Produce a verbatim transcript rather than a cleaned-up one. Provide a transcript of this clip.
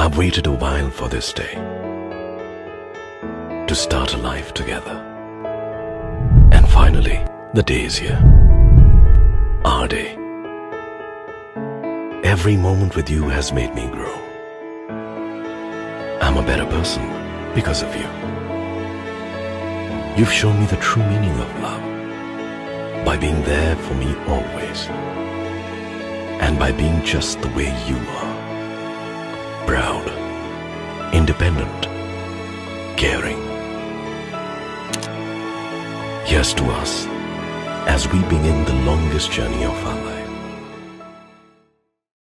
I've waited a while for this day, to start a life together. And finally, the day is here. Our day. Every moment with you has made me grow. I'm a better person because of you. You've shown me the true meaning of love by being there for me always, and by being just the way you are. Proud, independent, caring. Here's to us as we begin the longest journey of our life.